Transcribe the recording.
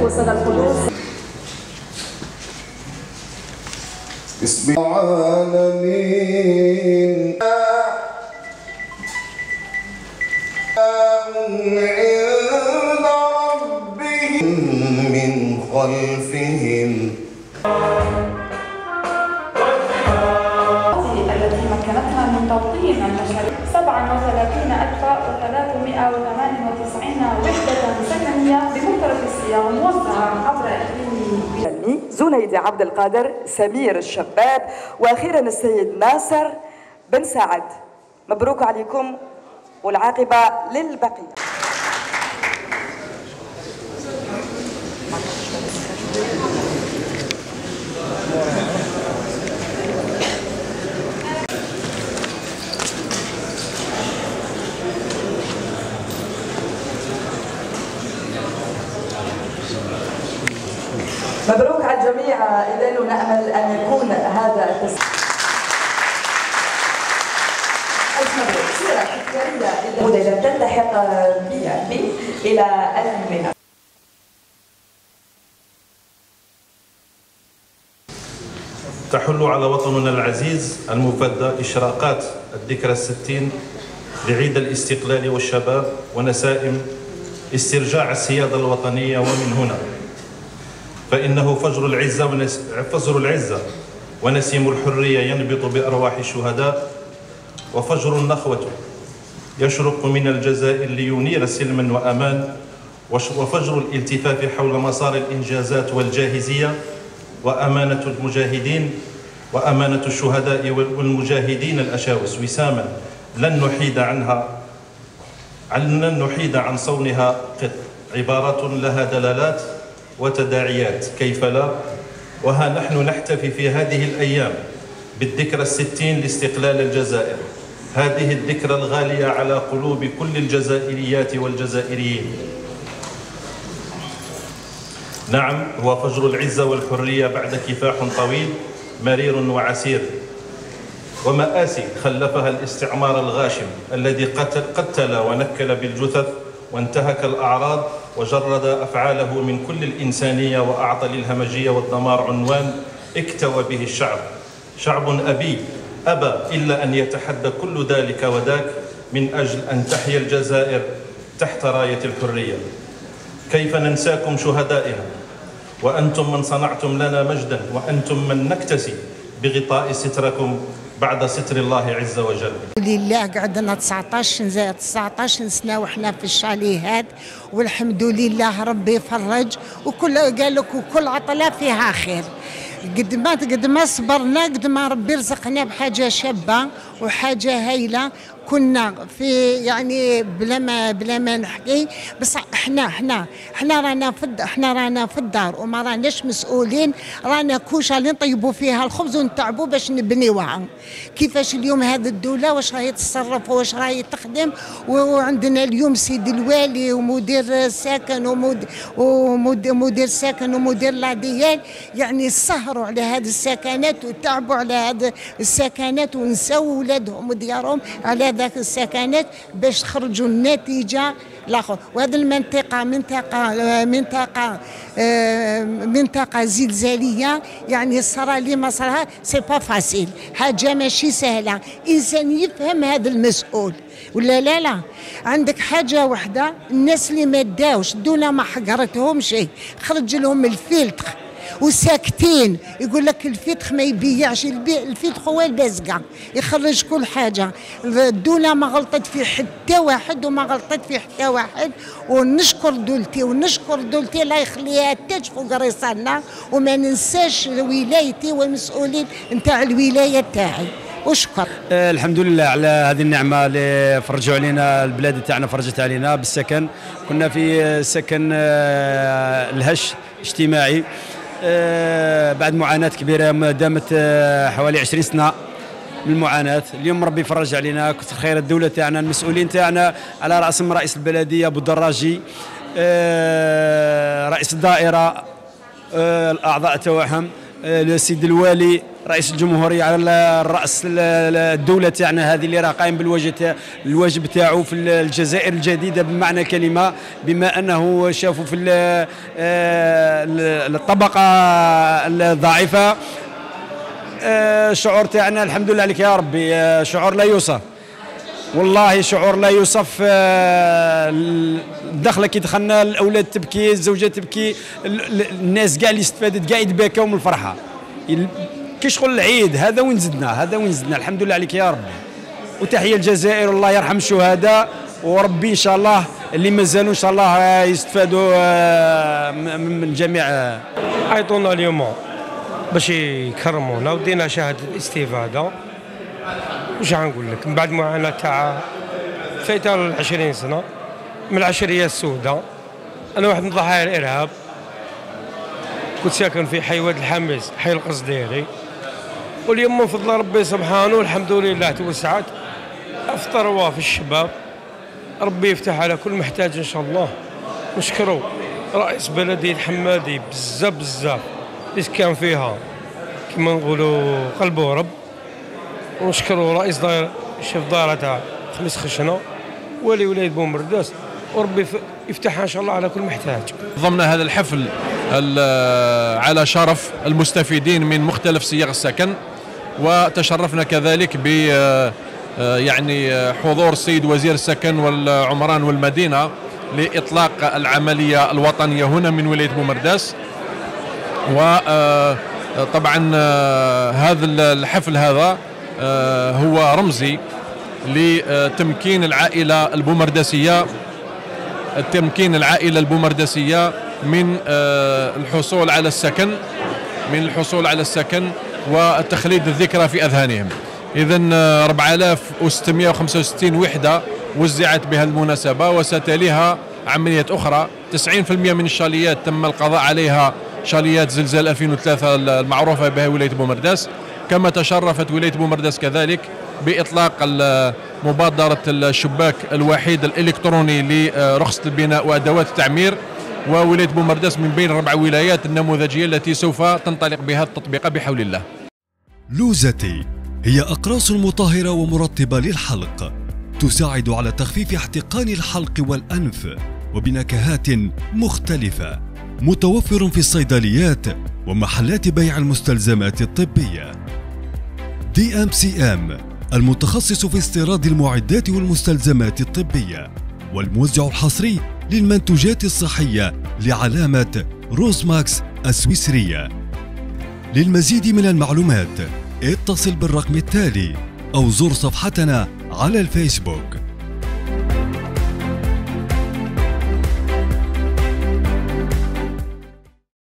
وصل الخلوص. بسم العالمين عند ربهم من خلفهم. التي مكنتها من توطين المشاريع 37,398 وحدة سكنية بمختلف الصيغ موزعة عبر 20 زنيدي عبد القادر، سمير الشباب، واخيرا السيد ناصر بن سعد. مبروك عليكم والعاقبة للبقية. مبروك على الجميع. إذا نأمل أن يكون هذا التسليم. ألف مبروك. سيرة تذكارية إذا تلتحق بي إلى المنى. تحل على وطننا العزيز المفدى إشراقات الذكرى 60 لعيد الاستقلال والشباب ونسائم استرجاع السيادة الوطنية. ومن هنا فإنه فجر العزة ونسيم الحرية ينبض بأرواح الشهداء، وفجر النخوة يشرق من الجزائر لينير سلما وأمان، وفجر الالتفاف حول مسار الإنجازات والجاهزية وأمانة المجاهدين وأمانة الشهداء والمجاهدين الأشاوس وساما لن نحيد عن صونها قط، عبارات لها دلالات وتداعيات كيف لا. وها نحن نحتفي في هذه الأيام بالذكرى 60 لاستقلال الجزائر، هذه الذكرى الغالية على قلوب كل الجزائريات والجزائريين. نعم، هو فجر العزة والحرية بعد كفاح طويل مرير وعسير ومآسي خلفها الاستعمار الغاشم الذي قتل ونكل بالجثث وانتهك الأعراض وجرد أفعاله من كل الإنسانية وأعطى للهمجية والدمار عنوان اكتوى به الشعب. شعب أبى إلا أن يتحدى كل ذلك وذاك من أجل أن تحيا الجزائر تحت راية الحرية. كيف ننساكم شهدائنا وأنتم من صنعتم لنا مجدا، وأنتم من نكتسي بغطاء ستركم بعد ستر الله عز وجل. لله قعدنا 19 سنة وحنا في الشاليهات، والحمد لله ربي يفرج، وكل قال لك وكل عطلة فيها خير. قد ما صبرنا قد ما ربي رزقنا بحاجة شابة وحاجة هايلة. كنا في يعني بلا ما نحكي، بس احنا رانا في الدار وما راناش مسؤولين، رانا كوشه اللي نطيبوا فيها الخبز ونتعبوا باش نبنيوها. كيفاش اليوم هذه الدوله واش راهي تتصرف واش راهي تخدم، وعندنا اليوم سيد الوالي ومدير السكن ومدير السكن ومدير العديان، يعني سهروا على هذه السكنات وتعبوا على هذه السكنات ونساو ولادهم وديارهم على ذاك السكنات باش تخرجوا النتيجه الاخر. وهذه المنطقه منطقه زلزاليه، يعني صرا لي ما صراها سي با فاسيل، حاجه ماشي سهله. انسان يفهم هذا المسؤول ولا لا. عندك حاجه واحده، الناس اللي ما داوش الدوله ما حقرتهم شيء، خرج لهم الفلتر وساكتين. يقول لك الفيتخ ما يبيعش، الفيتخ هو البازقه يخرج كل حاجه. الدوله ما غلطت في حتى واحد وما غلطت في حتى واحد، ونشكر دولتي الله يخليها تاج فوق راسنا، وما ننساش ولايتي والمسؤولين نتاع الولايه تاعي. وشكر الحمد لله على هذه النعمه اللي فرجوا علينا، البلاد تاعنا فرجت علينا بالسكن. كنا في سكن الهش اجتماعي بعد معاناة كبيرة دامت حوالي 20 سنة من المعاناة. اليوم ربي فرج علينا، كثر خير الدولة تاعنا، المسؤولين تاعنا على رأسهم رئيس البلدية أبو دراجي، رئيس الدائرة، الأعضاء تاعهم، السيد الوالي، رئيس الجمهوريه على راس الدوله تاعنا هذه اللي راه قايم بالواجب تاعو في الجزائر الجديده بمعنى كلمه، بما انه شافوا في الطبقه الضعيفه. شعور تاعنا الحمد لله عليك يا ربي، شعور لا يوصف والله، شعور لا يوصف. الدخله كي دخلنا الاولاد تبكي، الزوجه تبكي، الناس كاع اللي استفادت كاع يتباكاو من الفرحه. كي شغل العيد هذا وين زدنا، هذا وين زدنا، الحمد لله عليك يا ربي. وتحيه الجزائر، والله يرحم الشهداء، وربي ان شاء الله اللي مازالوا ان شاء الله يستفادوا من جميع. عيطونا اليوم باش يكرمونا ودينا شهاده الاستفاده. واش غنقول لك، من بعد معاناه تاع فايته 20 سنه من العشريه السوداء. انا واحد من ضحايا الارهاب، كنت ساكن في حي واد الحميس، حي القصديري، واليوم من فضل ربي سبحانه الحمد لله توسعت افطروا في الشباب. ربي يفتح على كل محتاج ان شاء الله. نشكروا رئيس بلديه حمادي بزاف بزاف اللي كان فيها كما نقولوا قلبه رب. ونشكروا رئيس دايره شيف دايره تاع خميس خشنه ولي ولايه بومرداس، وربي يفتحها ان شاء الله على كل محتاج. ضمن هذا الحفل على شرف المستفيدين من مختلف صيغ السكن، وتشرفنا كذلك ب يعني حضور السيد وزير السكن والعمران والمدينه لاطلاق العمليه الوطنيه هنا من ولايه بومرداس. وطبعا هذا الحفل هذا هو رمزي لتمكين العائله البومرداسيه، من الحصول على السكن وتخليد الذكرى في اذهانهم. اذا 4665 وحده وزعت بها المناسبه، وستليها عمليات اخرى. 90% من الشاليات تم القضاء عليها، شاليات زلزال 2003 المعروفه بها ولايه بومرداس. كما تشرفت ولايه بومرداس كذلك باطلاق مبادره الشباك الوحيد الالكتروني لرخصه البناء وادوات التعمير، وولايه بومرداس من بين 4 ولايات النموذجيه التي سوف تنطلق بها التطبيق بحول الله. لوزتي هي أقراص مطهرة ومرطبة للحلق، تساعد على تخفيف احتقان الحلق والأنف وبنكهات مختلفة. متوفر في الصيدليات ومحلات بيع المستلزمات الطبية. DMCM المتخصص في استيراد المعدات والمستلزمات الطبية، والموزع الحصري للمنتوجات الصحية لعلامة روزماكس السويسرية. للمزيد من المعلومات اتصل بالرقم التالي أو زور صفحتنا على الفيسبوك.